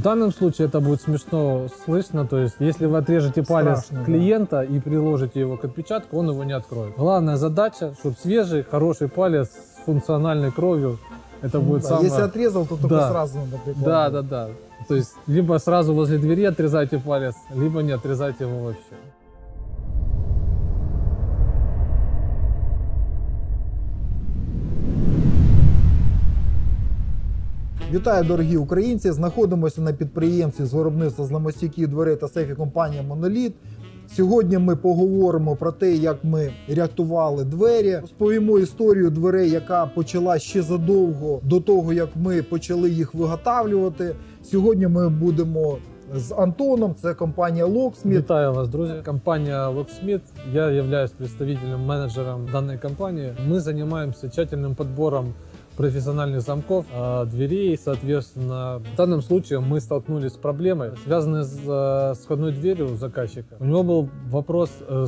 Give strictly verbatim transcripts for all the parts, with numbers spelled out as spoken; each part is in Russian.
данном случае это будет смешно слышно, то есть если вы отрежете палец Страшно, клиента, да, и приложите его к отпечатку, он его не откроет. Главная задача, чтобы свежий, хороший палец с функциональной кровью, это ну, будет да. самое... Если отрезал, то только да. сразу надо прикладывать. Да, да, да. То есть либо сразу возле двери отрезайте палец, либо не отрезайте его вообще. Вітаю, дорогі українці! Знаходимося на підприємстві з виробництва зламостійких дверей та сейфів компанії Monolith. Сьогодні ми поговоримо про те, як ми рятували двері. Розповімо історію дверей, яка почала ще задовго до того, як ми почали їх виготовлювати. Сьогодні ми будемо з Антоном, це компанія Locksmith. Вітаю вас, друзі. Компания Locksmith. Я являюсь представителем, менеджером данной компании. Мы занимаемся тщательным подбором профессиональных замков, дверей, соответственно. В данном случае мы столкнулись с проблемой, связанной с, с входной дверью у заказчика. У него был вопрос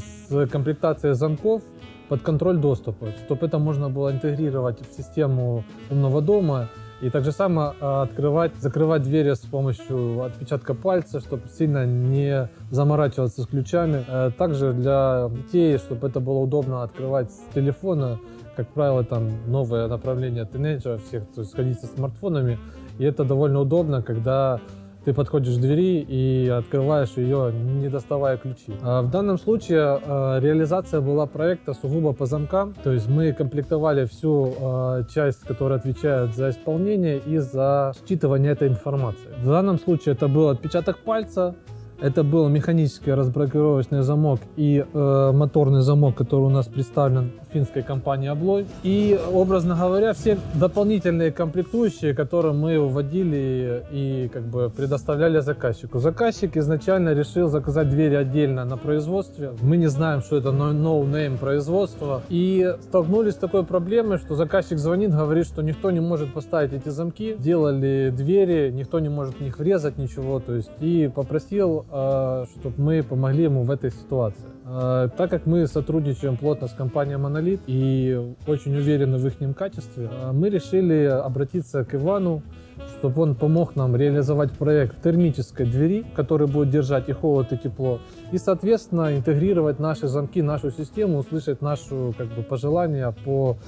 с комплектацией замков под контроль доступа, чтобы это можно было интегрировать в систему умного дома и так же само открывать, закрывать двери с помощью отпечатка пальца, чтобы сильно не заморачиваться с ключами. Также для детей, чтобы это было удобно открывать с телефона. Как правило, там новое направление тинейджеров, всех, то есть ходить со смартфонами. И это довольно удобно, когда ты подходишь к двери и открываешь ее, не доставая ключи. А в данном случае а, реализация была проекта сугубо по замкам. То есть мы комплектовали всю а, часть, которая отвечает за исполнение и за считывание этой информации. В данном случае это был отпечаток пальца. Это был механический разблокировочный замок и э, моторный замок, который у нас представлен финской компанией Abloy. И, образно говоря, все дополнительные комплектующие, которые мы вводили и как бы предоставляли заказчику. Заказчик изначально решил заказать двери отдельно на производстве. Мы не знаем, что это no-name производство. И столкнулись с такой проблемой, что заказчик звонит, говорит, что никто не может поставить эти замки. Делали двери, никто не может в них врезать ничего. То есть, и попросил, чтобы мы помогли ему в этой ситуации. Так как мы сотрудничаем плотно с компанией Monolith и очень уверены в их качестве, мы решили обратиться к Ивану, чтобы он помог нам реализовать проект термической двери, который будет держать и холод, и тепло, и, соответственно, интегрировать наши замки, нашу систему, услышать наши как бы, пожелания по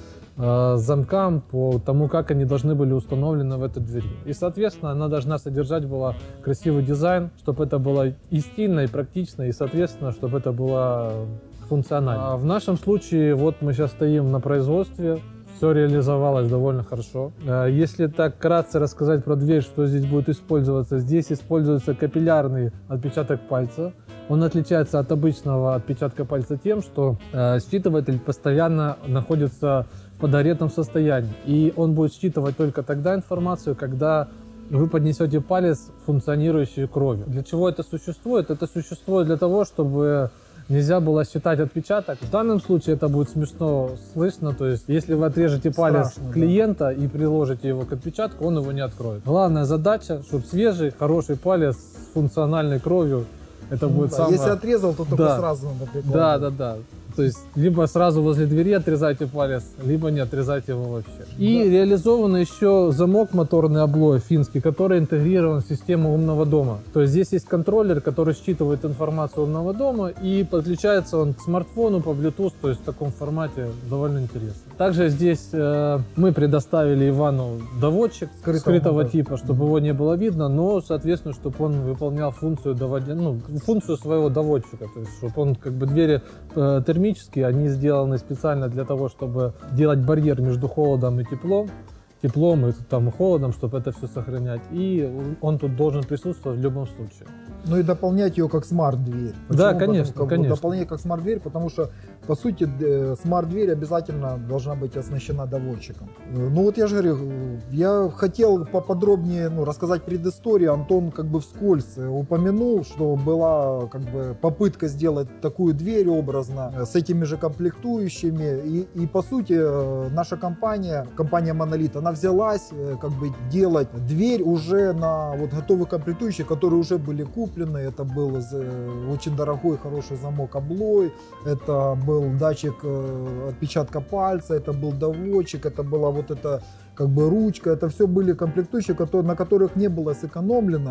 замкам, по тому, как они должны были установлены в этой двери. И, соответственно, она должна содержать была красивый дизайн, чтобы это было и стильно, и практично, и, соответственно, чтобы это было функционально. А в нашем случае, вот мы сейчас стоим на производстве, все реализовалось довольно хорошо. Если так вкратце рассказать про дверь, что здесь будет использоваться, здесь используется капиллярный отпечаток пальца. Он отличается от обычного отпечатка пальца тем, что считыватель постоянно находится в подогретом состоянии. И он будет считывать только тогда информацию, когда вы поднесете палец, функционирующий кровью. Для чего это существует? Это существует для того, чтобы нельзя было считать отпечаток. В данном случае это будет смешно слышно, то есть если вы отрежете палец Страшно, клиента, да, и приложите его к отпечатку, он его не откроет. Главная задача, чтобы свежий, хороший палец с функциональной кровью, это ну, будет да. самое... Если отрезал, то только да. сразу надо прикладывать. Да, да, да. То есть либо сразу возле двери отрезайте палец, либо не отрезайте его вообще. И да. реализован еще замок моторный Abloy финский, который интегрирован в систему умного дома. То есть здесь есть контроллер, который считывает информацию умного дома, и подключается он к смартфону по Bluetooth, то есть в таком формате довольно интересно. Также здесь э, мы предоставили Ивану доводчик скрытого, скрытого типа, чтобы его не было видно, но, соответственно, чтобы он выполнял функцию доводя, ну, функцию своего доводчика, то есть чтобы он как бы двери э, термические, они сделаны специально для того, чтобы делать барьер между холодом и теплом, теплом и там, холодом, чтобы это все сохранять. И он тут должен присутствовать в любом случае. Ну и дополнять ее как смарт-дверь. Да, конечно, потому, конечно. Дополнять как смарт-дверь, потому что, по сути, смарт-дверь обязательно должна быть оснащена доводчиком. Ну вот я же говорю, я хотел поподробнее ну, рассказать предысторию. Антон как бы вскользь упомянул, что была как бы попытка сделать такую дверь образно, с этими же комплектующими. И, и по сути, наша компания, компания Monolith, она взялась как бы делать дверь уже на вот готовых комплектующих, которые уже были куплены. Это был очень дорогой, хороший замок Abloy, это был датчик отпечатка пальца, это был доводчик, это была вот эта как бы ручка. Это все были комплектующие, которые, на которых не было сэкономлено.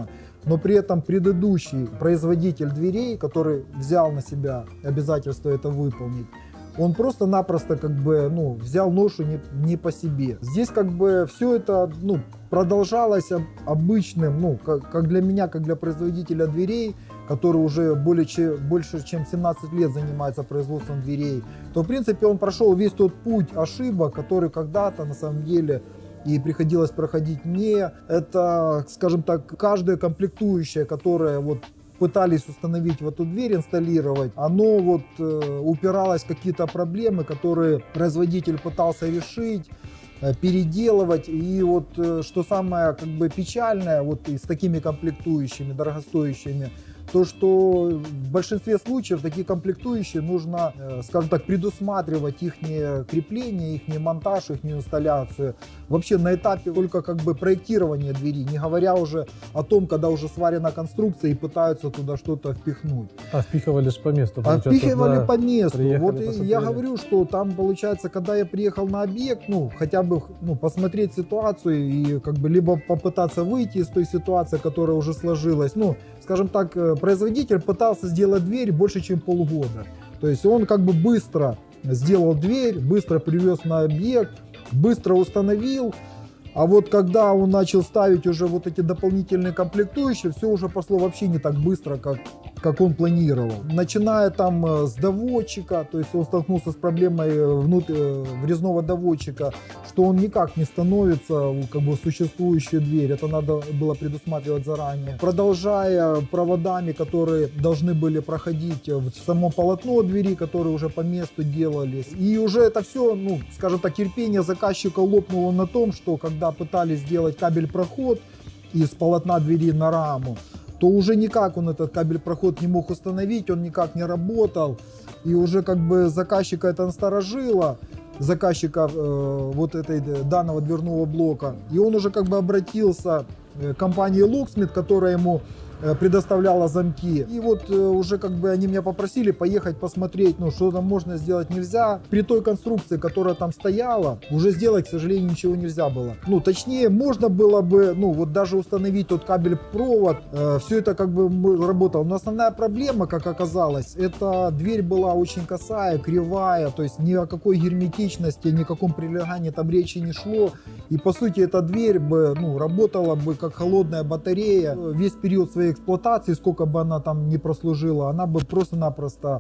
но при этом предыдущий производитель дверей, который взял на себя обязательство это выполнить, он просто-напросто как бы, ну, взял ношу не, не по себе. Здесь как бы все это, ну, продолжалось обычным, ну, как, как для меня, как для производителя дверей, который уже более, че, больше чем семнадцать лет занимается производством дверей, то в принципе он прошел весь тот путь ошибок, который когда-то на самом деле и приходилось проходить мне. Это, скажем так, каждая комплектующая, которая вот пытались установить в эту дверь, инсталлировать, оно вот э, упиралось в какие-то проблемы, которые производитель пытался решить, э, переделывать. И вот э, что самое как бы печальное вот и с такими комплектующими, дорогостоящими, то что в большинстве случаев такие комплектующие нужно, э, скажем так, предусматривать их крепление, их монтаж, их инсталляцию. Вообще на этапе только как бы проектирования двери, не говоря уже о том, когда уже сварена конструкция и пытаются туда что-то впихнуть. А впихивали лишь по месту. А впихивали да, по месту. Вот посмотрели. Я говорю, что там получается, когда я приехал на объект, ну хотя бы ну, посмотреть ситуацию и как бы либо попытаться выйти из той ситуации, которая уже сложилась. Ну, скажем так, производитель пытался сделать дверь больше, чем полгода. То есть он как бы быстро сделал дверь, быстро привез на объект, быстро установил. А вот когда он начал ставить уже вот эти дополнительные комплектующие, все уже пошло вообще не так быстро, как, как он планировал. Начиная там с доводчика, то есть он столкнулся с проблемой внутри, врезного доводчика, что он никак не становится как бы существующую дверь. Это надо было предусматривать заранее. Продолжая проводами, которые должны были проходить в само полотно двери, которые уже по месту делались. И уже это все, ну, скажем так, терпение заказчика лопнуло на том, что когда пытались сделать кабель-проход из полотна двери на раму, то уже никак он этот кабель-проход не мог установить, он никак не работал. И уже как бы заказчика это насторожило, заказчика э, вот этой данного дверного блока. И он уже как бы обратился к компании Locksmith, которая ему предоставляла замки. И вот уже как бы они меня попросили поехать посмотреть, ну что там можно сделать, нельзя. При той конструкции, которая там стояла, уже сделать, к сожалению, ничего нельзя было. Ну точнее, можно было бы, ну вот даже установить тот кабель-провод, э, все это как бы работало. Но основная проблема, как оказалось, эта дверь была очень косая, кривая, то есть ни о какой герметичности, ни о каком прилегании там речи не шло. И по сути эта дверь бы, ну, работала бы как холодная батарея весь период своей эксплуатации, сколько бы она там не прослужила, она бы просто-напросто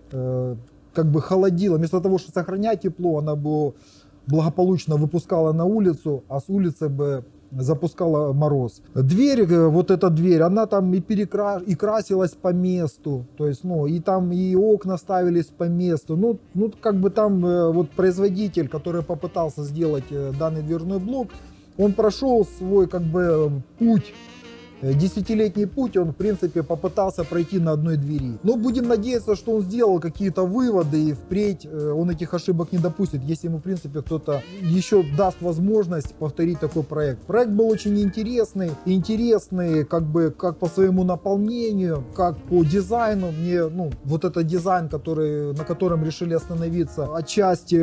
э, как бы холодила. Вместо того, чтобы сохранять тепло, она бы благополучно выпускала на улицу, а с улицы бы запускала мороз. Дверь, вот эта дверь, она там и, перекра... и красилась по месту, то есть, ну, и там и окна ставились по месту. Ну, ну как бы там э, вот производитель, который попытался сделать э, данный дверной блок, он прошел свой как бы путь, десятилетний путь он, в принципе, попытался пройти на одной двери. Но будем надеяться, что он сделал какие-то выводы и впредь он этих ошибок не допустит, если ему, в принципе, кто-то еще даст возможность повторить такой проект. Проект был очень интересный, интересный как бы как по своему наполнению, как по дизайну. Мне, ну, вот этот дизайн, который, на котором решили остановиться, отчасти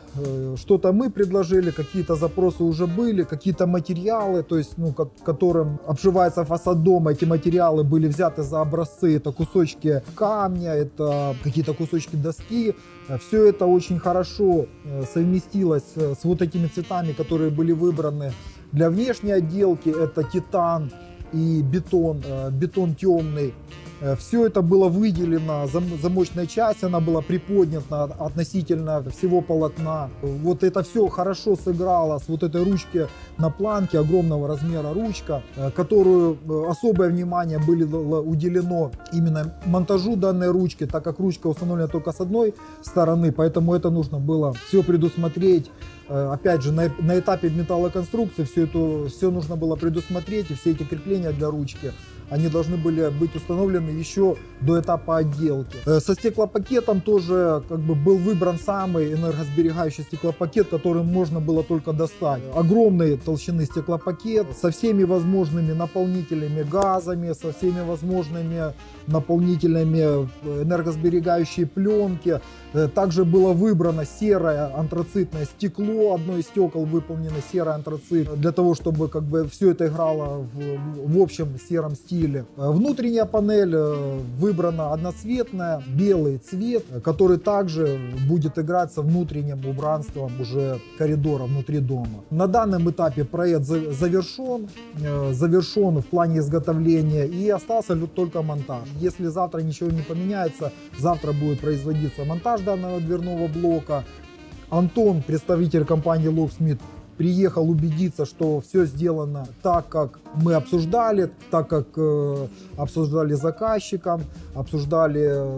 э, что-то мы предложили, какие-то запросы уже были, какие-то материалы, то есть, ну, которым обшивается фасад дома, эти материалы были взяты за образцы, это кусочки камня, это какие-то кусочки доски. Все это очень хорошо совместилось с вот этими цветами, которые были выбраны для внешней отделки. Это титан и бетон, бетон темный. Все это было выделено, замочная часть, она была приподнята относительно всего полотна. Вот это все хорошо сыграло с вот этой ручки на планке, огромного размера ручка, которую особое внимание было уделено именно монтажу данной ручки, так как ручка установлена только с одной стороны, поэтому это нужно было все предусмотреть. Опять же, на, на этапе металлоконструкции все это все нужно было предусмотреть, и все эти крепления для ручки, они должны были быть установлены еще до этапа отделки. Со стеклопакетом тоже как бы был выбран самый энергосберегающий стеклопакет, который можно было только достать. Огромной толщины стеклопакет со всеми возможными наполнителями, газами, со всеми возможными наполнителями энергосберегающей пленки. Также было выбрано серое антрацитное стекло, одно из стекол выполнено серый антрацит, для того, чтобы как бы все это играло в, в общем сером стиле. стиле. Внутренняя панель выбрана одноцветная, белый цвет, который также будет играть со внутренним убранством уже коридора внутри дома. На данном этапе проект завершен, завершен в плане изготовления и остался только монтаж. Если завтра ничего не поменяется, завтра будет производиться монтаж данного дверного блока. Антон, представитель компании Locksmith, приехал убедиться, что все сделано так, как мы обсуждали, так как э, обсуждали с заказчиком, обсуждали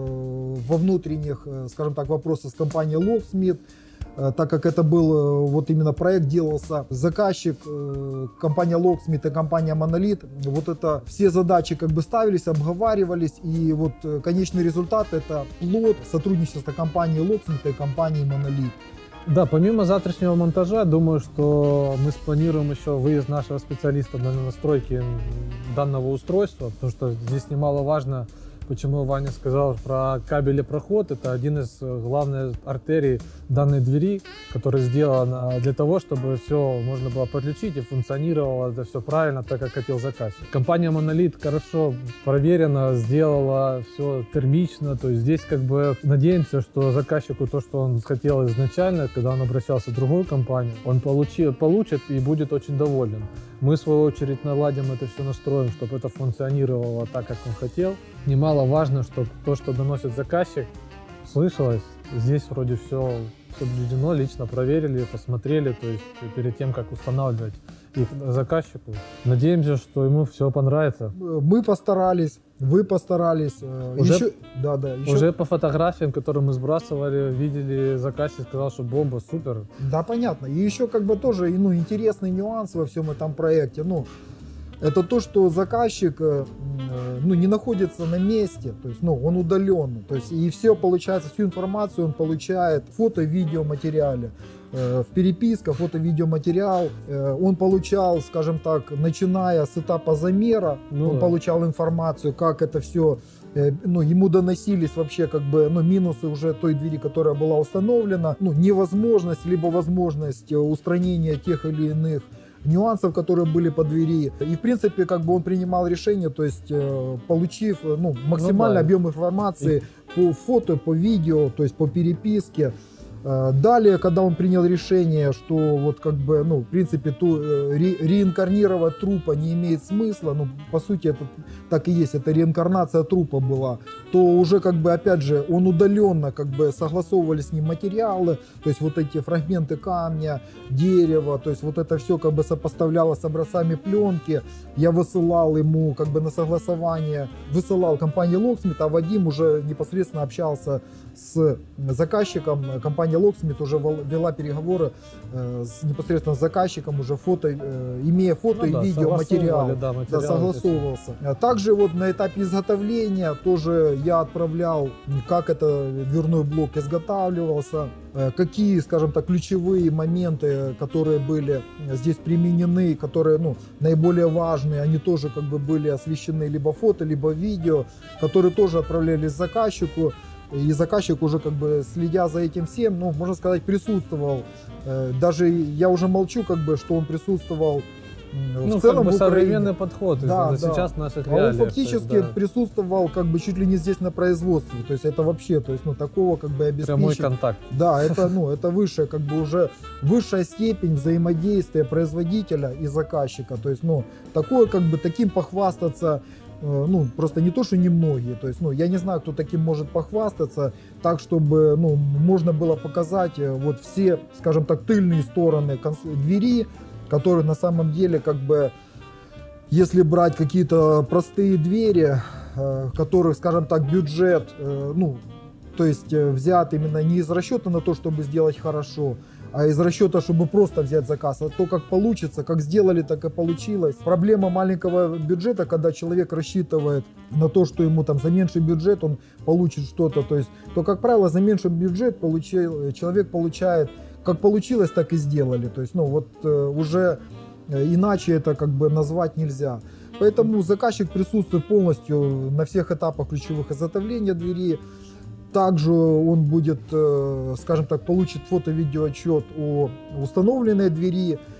э, во внутренних, э, скажем так, вопросах с компанией Locksmith, э, так как это был, э, вот именно проект делался, заказчик, э, компания Locksmith и компания Monolith, вот это все задачи как бы ставились, обговаривались, и вот э, конечный результат — это плод сотрудничества компании Locksmith и компании Monolith. Да, помимо завтрашнего монтажа, думаю, что мы спланируем еще выезд нашего специалиста на настройки данного устройства, потому что здесь немаловажно, почему Ваня сказал про кабелепроход. Это один из главных артерий данной двери, которая сделана для того, чтобы все можно было подключить и функционировало это все правильно, так как хотел заказчик. Компания Monolith хорошо проверена, сделала все термично, то есть здесь как бы надеемся, что заказчику то, что он хотел изначально, когда он обращался в другую компанию, он получил, получит и будет очень доволен. Мы, в свою очередь, наладим это все, настроим, чтобы это функционировало так, как он хотел. Немаловажно, чтобы то, что доносит заказчик, слышалось. Здесь вроде все соблюдено, лично проверили, посмотрели, то есть перед тем, как устанавливать их заказчику. Надеемся, что ему все понравится. Мы постарались, вы постарались. Уже, еще, да, да, еще... уже по фотографиям, которые мы сбрасывали, видели, заказчик сказал, что бомба, супер. Да, понятно. И еще как бы тоже ну, интересный нюанс во всем этом проекте. Ну, это то, что заказчик ну, не находится на месте, то есть ну, он удаленно. То есть, и все получается, всю информацию он получает в фото-видеоматериале. В переписке, фото-видеоматериал он получал, скажем так, начиная с этапа замера, ну, он да. получал информацию, как это все, ну, ему доносились вообще как бы, ну, минусы уже той двери, которая была установлена, ну, невозможность, либо возможность устранения тех или иных нюансов, которые были по двери. И в принципе, как бы он принимал решение, то есть получив ну, максимальный ну, да. объем информации и... по фото, по видео, то есть по переписке. Далее, когда он принял решение, что вот как бы, ну, в принципе, ту, ре, реинкарнировать трупа не имеет смысла, ну, по сути, это так и есть, это реинкарнация трупа была, то уже как бы, опять же, он удаленно как бы согласовывали с ним материалы, то есть вот эти фрагменты камня, дерева, то есть вот это все как бы сопоставлялось с образцами пленки, я высылал ему как бы на согласование, высылал компании Locksmith, а Вадим уже непосредственно общался с заказчиком, компания Locksmith уже вела переговоры э, с, непосредственно с заказчиком, уже фото, э, имея фото ну, и да, видеоматериал, да, да, согласовывался. Также вот на этапе изготовления тоже я отправлял, как это дверной блок изготавливался, э, какие, скажем так, ключевые моменты, которые были здесь применены, которые ну, наиболее важные, они тоже как бы были освещены либо фото, либо видео, которые тоже отправлялись заказчику. И заказчик уже как бы следя за этим всем, ну, можно сказать, присутствовал. Даже я уже молчу, как бы, что он присутствовал в ну, целом как бы в Украине. Современный подход, да, да. сейчас в наших а реалиях. Он фактически есть, да. присутствовал как бы чуть ли не здесь на производстве. То есть это вообще, то есть, ну, такого как бы обеспечить. Прямой контакт. Да, это, ну, это высшая, как бы уже высшая степень взаимодействия производителя и заказчика. То есть, ну, такое, как бы, таким похвастаться, ну, просто не то, что немногие, то есть, ну, я не знаю, кто таким может похвастаться, так, чтобы, ну, можно было показать вот все, скажем так, тыльные стороны двери, которые на самом деле, как бы, если брать какие-то простые двери, которых, скажем так, бюджет, ну, то есть взят именно не из расчета на то, чтобы сделать хорошо, а из расчета, чтобы просто взять заказ. А то, как получится, как сделали, так и получилось. Проблема маленького бюджета, когда человек рассчитывает на то, что ему там за меньший бюджет он получит что-то, то есть, то, как правило, за меньший бюджет получил, человек получает, как получилось, так и сделали. То есть, ну, вот э, уже иначе это как бы назвать нельзя. Поэтому заказчик присутствует полностью на всех этапах ключевых изготовления двери. Также он будет, скажем так, получит фото-видеоотчет о установленной двери.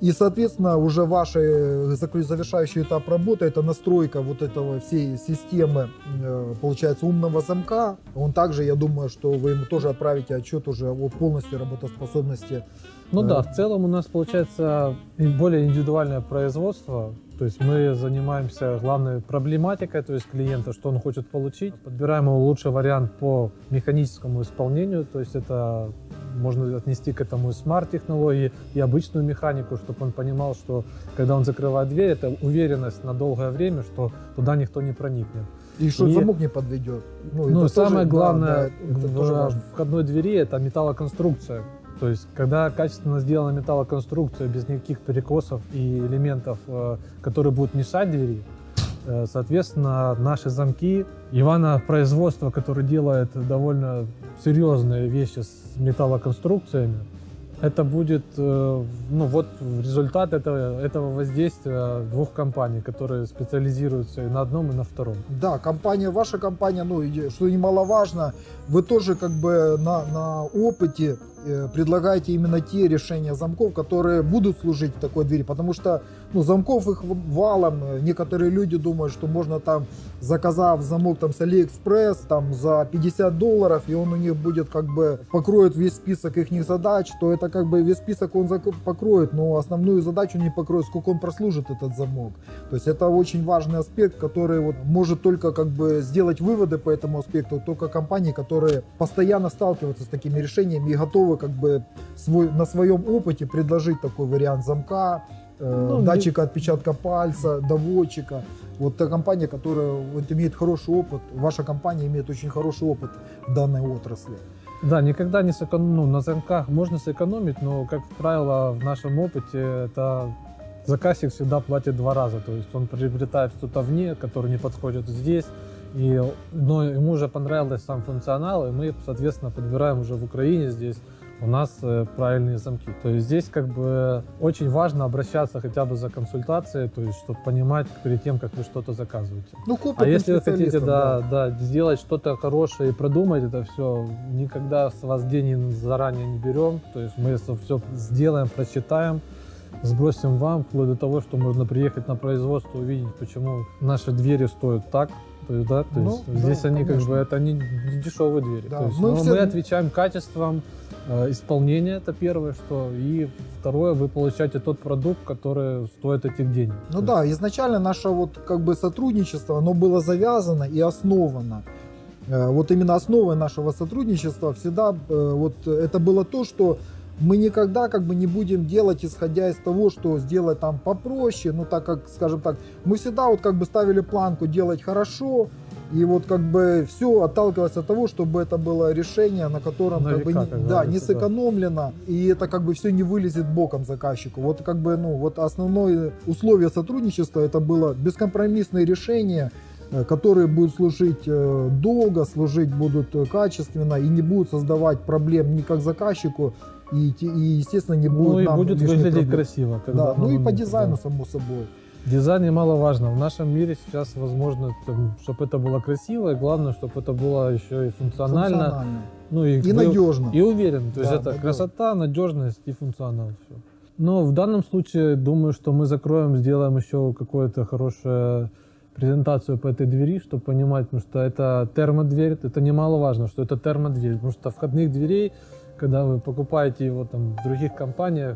И, соответственно, уже ваш завершающий этап работы – это настройка вот этого всей системы, получается, умного замка. Он также, я думаю, что вы ему тоже отправите отчет уже о полностью работоспособности. Ну да, в целом у нас получается более индивидуальное производство. То есть мы занимаемся главной проблематикой, то есть клиента, что он хочет получить. Подбираем ему лучший вариант по механическому исполнению, то есть это можно отнести к этому и смарт-технологии, и обычную механику, чтобы он понимал, что когда он закрывает дверь, это уверенность на долгое время, что туда никто не проникнет. И что и, замок не подведет. Ну, ну самое тоже, главное да, да, в, в входной двери – это металлоконструкция. То есть, когда качественно сделана металлоконструкция, без никаких перекосов и элементов, которые будут мешать двери, соответственно, наши замки, Ивана производство, которое делает довольно серьезные вещи с металлоконструкциями, это будет, ну вот результат этого, этого воздействия двух компаний, которые специализируются и на одном, и на втором. Да, компания, ваша компания, ну, что немаловажно, вы тоже как бы на, на опыте предлагаете именно те решения замков, которые будут служить в такой двери, потому что, ну, замков их валом. Некоторые люди думают, что можно там, заказав замок там с Алиэкспресс, там за пятьдесят долларов, и он у них будет как бы покроет весь список их задач, то это как бы весь список он покроет, но основную задачу не покроет, сколько он прослужит этот замок. То есть это очень важный аспект, который вот может только как бы сделать выводы по этому аспекту только компании, которые постоянно сталкиваются с такими решениями и готовы как бы свой, на своем опыте предложить такой вариант замка, э, ну, датчика отпечатка пальца, доводчика. Вот та компания, которая вот, имеет хороший опыт, ваша компания имеет очень хороший опыт в данной отрасли. Да, никогда не сэкономить, ну, на замках можно сэкономить, но, как правило, в нашем опыте это заказчик всегда платит два раза. То есть он приобретает что-то вне, которое не подходит здесь, и, но ему уже понравился сам функционал, и мы, соответственно, подбираем уже в Украине здесь у нас э, правильные замки. То есть здесь как бы очень важно обращаться хотя бы за консультацией, то есть чтобы понимать перед тем, как вы что-то заказываете. Ну, а если вы хотите да, да. Да, сделать что-то хорошее и продумать это все, никогда с вас денег заранее не берем. То есть мы это все сделаем, прочитаем, сбросим вам, вплоть до того, что можно приехать на производство, увидеть, почему наши двери стоят так. То есть, да, то ну, есть здесь да, они конечно. как бы это не дешевые двери. Да. То есть, мы, но все... мы отвечаем качеством э, исполнения, это первое, что, и второе, вы получаете тот продукт, который стоит этих денег. Ну то да, есть... изначально наше вот как бы сотрудничество, оно было завязано и основано. Вот именно основой нашего сотрудничества всегда вот это было то, что мы никогда как бы не будем делать, исходя из того, что сделать там попроще, ну так как, скажем так, мы всегда вот как бы ставили планку делать хорошо, и вот как бы все отталкивалось от того, чтобы это было решение, на котором на как века, бы не, как да, не да. сэкономлено, и это как бы все не вылезет боком заказчику. Вот как бы, ну, вот основное условие сотрудничества это было бескомпромиссное решение, которые будут служить долго, служить будут качественно и не будут создавать проблем ни как заказчику, и, и естественно не будут ну, и нам будет выглядеть проблем. красиво. Да, ну и по момент, дизайну, да. само собой. Дизайн немаловажно. В нашем мире сейчас возможно, чтобы это было красиво, и главное, чтобы это было еще и функционально. функционально. Ну, и, и вы, надежно. И уверен. То есть да, это да, красота, надежность и функционал. Все. Но в данном случае, думаю, что мы закроем, сделаем еще какую-то хорошую презентацию по этой двери, чтобы понимать, потому что это термодверь, это немаловажно, что это термодверь, потому что входных дверей, когда вы покупаете его там в других компаниях,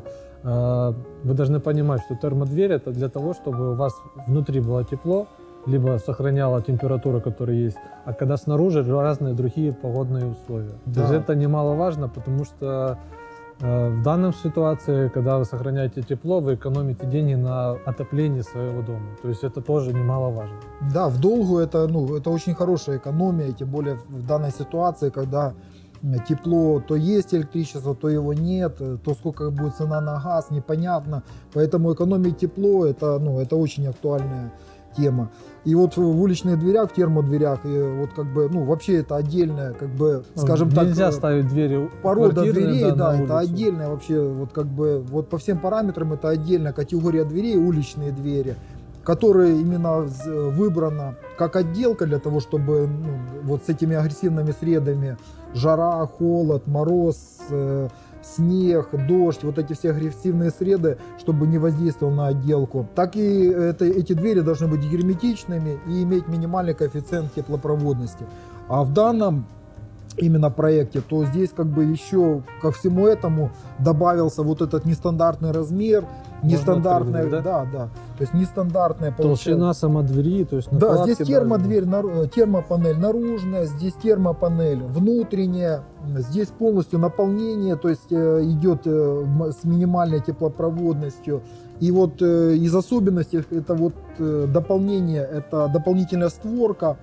вы должны понимать, что термодверь это для того, чтобы у вас внутри было тепло, либо сохраняла температуру, которая есть, а когда снаружи разные другие погодные условия. Да. То есть это немаловажно, потому что э, в данной ситуации, когда вы сохраняете тепло, вы экономите деньги на отоплении своего дома. То есть это тоже немаловажно. Да, в долгу это, ну, это очень хорошая экономия, тем более в данной ситуации, когда тепло, то есть электричество, то его нет, то сколько будет цена на газ, непонятно. Поэтому экономить тепло это, ну, это очень актуальная тема. И вот в уличных дверях, в термодверях, вот как бы, ну, вообще это отдельная, как бы, скажем Нельзя так, нельзя ставить двери порода дверей, да, да, это отдельная вообще, вот как бы, вот по всем параметрам это отдельная категория дверей, уличные двери, которая именно выбрана как отделка для того, чтобы, ну, вот с этими агрессивными средами, жара, холод, мороз, э, снег, дождь, вот эти все агрессивные среды, чтобы не воздействовал на отделку. Так и это, эти двери должны быть герметичными и иметь минимальный коэффициент теплопроводности. А в данном именно проекте, то здесь как бы еще ко всему этому добавился вот этот нестандартный размер, нестандартная, открыть, да? да, да, то есть нестандартная толщина сама двери, то есть да, здесь даже. термодверь, нар- термопанель наружная, здесь термопанель внутренняя, здесь полностью наполнение, то есть э, идет э, м- с минимальной теплопроводностью. И вот э, из особенностей это вот э, дополнение, это дополнительная створка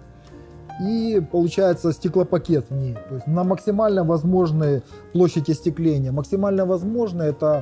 и получается стеклопакет в ней, то есть на максимально возможной площади остекления. Максимально возможно это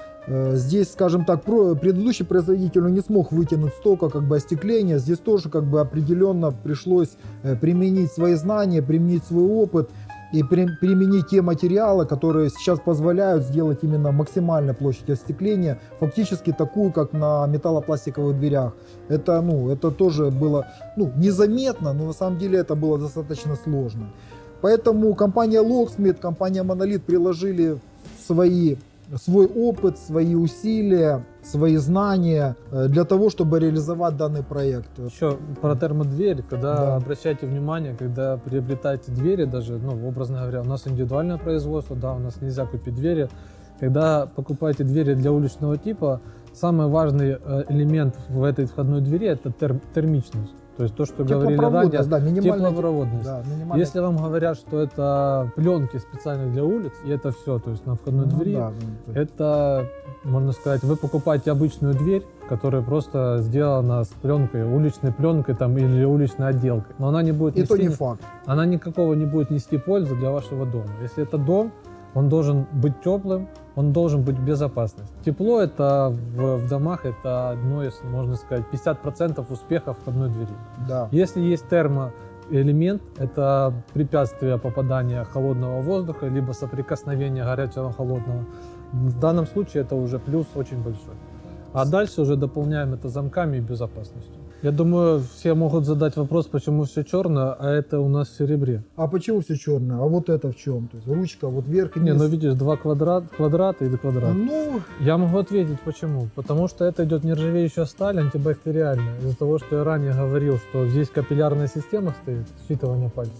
э, здесь, скажем так, про, предыдущий производитель не смог вытянуть столько как бы остекления, здесь тоже как бы определенно пришлось э, применить свои знания, применить свой опыт и при, применить те материалы, которые сейчас позволяют сделать именно максимальную площадь остекления, фактически такую, как на металлопластиковых дверях. Это, ну, это тоже было ну, незаметно, но на самом деле это было достаточно сложно. Поэтому компания Locksmith, компания Monolith приложили свои, свой опыт, свои усилия, свои знания для того, чтобы реализовать данный проект. Еще про термодверь, когда Да. обращайте внимание, когда приобретаете двери, даже, ну, образно говоря, у нас индивидуальное производство, да, у нас нельзя купить двери. Когда покупаете двери для уличного типа, самый важный э, элемент в этой входной двери это тер- термичность. То есть то, что говорили ранее, да, минимальная теплопроводность. Да, минимальная... Если вам говорят, что это пленки специально для улиц, и это все, то есть на входной Ну, двери, да, ну, то есть- это, можно сказать, вы покупаете обычную дверь, которая просто сделана с пленкой, уличной пленкой там, или уличной отделкой. Но она не будет И то нести, не факт. она никакого не будет нести пользы для вашего дома. Если это дом, он должен быть теплым, он должен быть в безопасности. Тепло это в, в домах это одно из, можно сказать, пятьдесят процентов успеха входной двери. Да. Если есть термоэлемент, это препятствие попадания холодного воздуха, либо соприкосновения горячего холодного. В данном случае это уже плюс очень большой. А дальше уже дополняем это замками и безопасностью. Я думаю, все могут задать вопрос, почему все черное, а это у нас в серебре. А почему все черное? А вот это в чем? То есть ручка, вот вверх и Не, вниз. ну видишь, два квадрат, квадрата и квадрат. Ну, Я могу ответить, почему. Потому что это идет нержавеющая сталь, антибактериальная. Из-за того, что я ранее говорил, что здесь капиллярная система стоит, считывание пальцев.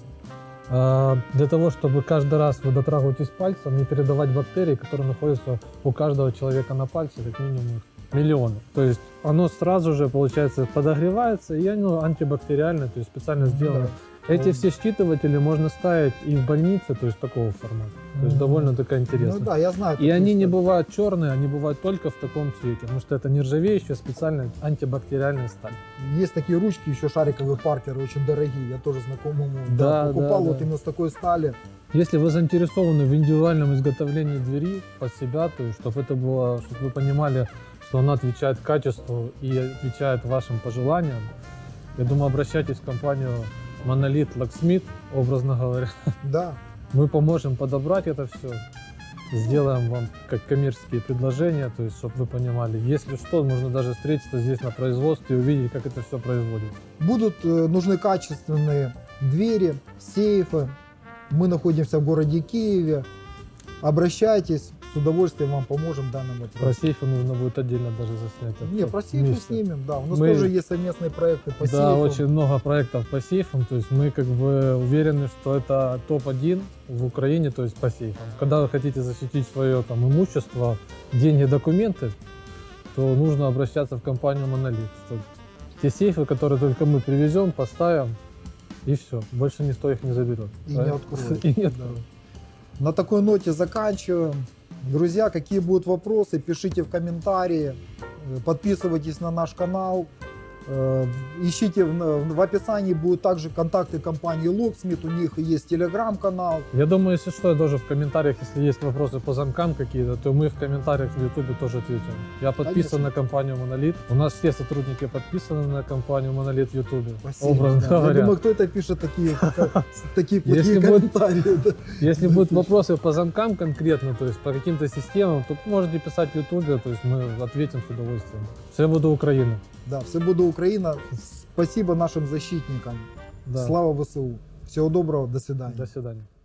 А для того, чтобы каждый раз вы дотрагиваетесь пальцем, не передавать бактерии, которые находятся у каждого человека на пальце, как минимум их миллионы. То есть оно сразу же, получается, подогревается, и оно антибактериальное, то есть специально сделано. да. Эти все считыватели можно ставить и в больнице, то есть такого формата. То есть Мгм. довольно такая Ну интересная. да, я знаю. И такую они не историю. бывают черные, они бывают только в таком цвете, потому что это нержавеющая специальная антибактериальная сталь. Есть такие ручки, еще шариковые паркеры, очень дорогие. Я тоже знакомому Да, да, покупал да, вот да. именно с такой стали. Если вы заинтересованы в индивидуальном изготовлении двери под себя, то есть чтобы это было, чтобы вы понимали, что она отвечает качеству и отвечает вашим пожеланиям, я думаю, обращайтесь в компанию Monolith Locksmith, образно говоря. Да. Мы поможем подобрать это все, сделаем вам как коммерческие предложения, то есть чтобы вы понимали, если что, можно даже встретиться здесь на производстве и увидеть, как это все производится. Будут э, нужны качественные двери, сейфы. Мы находимся в городе Киеве. Обращайтесь, с удовольствием вам поможем в данном Про вопросе. сейфы нужно будет отдельно даже заснять. Не, про сейфы вместе. снимем, да. У нас Мы- тоже есть совместные проекты по Да, сейфам. очень много проектов по сейфам, то есть мы как бы уверены, что это топ один в Украине, то есть по сейфам. Когда вы хотите защитить свое там имущество, деньги, документы, то нужно обращаться в компанию Monolith. То- Те сейфы, которые только мы привезем, поставим, и все, больше никто их не заберет. И не откроет. И не Да. откроет. На такой ноте заканчиваем. Друзья, какие будут вопросы, пишите в комментарии, э, подписывайтесь на наш канал, э, ищите в, в описании будут также контакты компании Locksmith, у них есть телеграм-канал. Я думаю, если что, я тоже в комментариях, если есть вопросы по замкам какие-то, то мы в комментариях в YouTube тоже ответим. Я подписан Конечно. на компанию Monolith. У нас все сотрудники подписаны на компанию Monolith в YouTube. Спасибо. Образно Да. Я говоря. думаю, кто это пишет такие, такие плохие Если будет- комментарии. да. Если будут вопросы по замкам конкретно, то есть по каким-то системам, то можете писать в YouTube, то есть мы ответим с удовольствием. Все буду Украина. Да, все буду Украина. Спасибо нашим защитникам. Да. Слава ВСУ. Всего доброго, до свидания. До свидания.